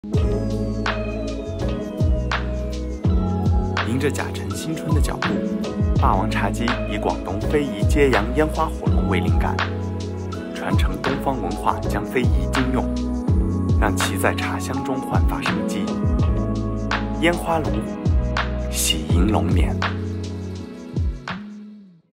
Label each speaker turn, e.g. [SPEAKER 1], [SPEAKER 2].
[SPEAKER 1] 迎着甲辰新春的脚步，霸王茶姬以广东非遗揭阳烟花火龙为灵感，传承东方文化，将非遗精用，让其在茶香中焕发生机。烟花炉，喜迎龙年。